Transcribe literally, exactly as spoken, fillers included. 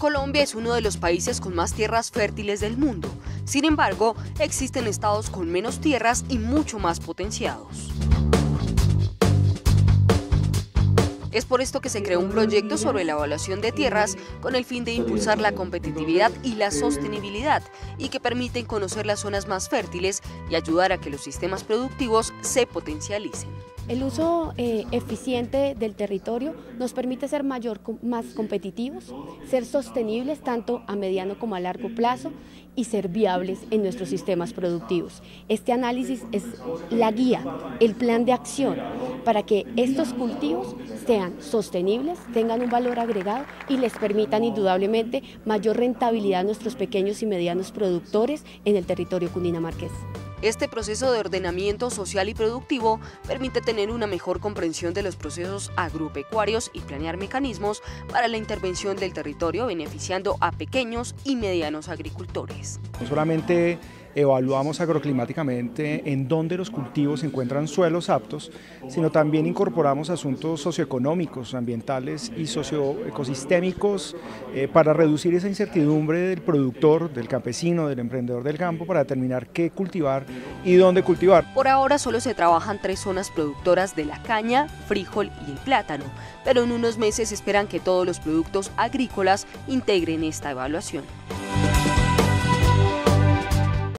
Colombia es uno de los países con más tierras fértiles del mundo. Sin embargo, existen estados con menos tierras y mucho más potenciados. Es por esto que se creó un proyecto sobre la evaluación de tierras con el fin de impulsar la competitividad y la sostenibilidad y que permiten conocer las zonas más fértiles y ayudar a que los sistemas productivos se potencialicen. El uso eh, eficiente del territorio nos permite ser mayor, más competitivos, ser sostenibles tanto a mediano como a largo plazo y ser viables en nuestros sistemas productivos. Este análisis es la guía, el plan de acción para que estos cultivos sean sostenibles, tengan un valor agregado y les permitan indudablemente mayor rentabilidad a nuestros pequeños y medianos productores en el territorio cundinamarqués. Este proceso de ordenamiento social y productivo permite tener una mejor comprensión de los procesos agropecuarios y planear mecanismos para la intervención del territorio, beneficiando a pequeños y medianos agricultores. No solamente evaluamos agroclimáticamente en dónde los cultivos encuentran suelos aptos, sino también incorporamos asuntos socioeconómicos, ambientales y socioecosistémicos eh, para reducir esa incertidumbre del productor, del campesino, del emprendedor del campo, para determinar qué cultivar y dónde cultivar. Por ahora solo se trabajan tres zonas productoras de la caña, frijol y el plátano, pero en unos meses esperan que todos los productos agrícolas integren esta evaluación.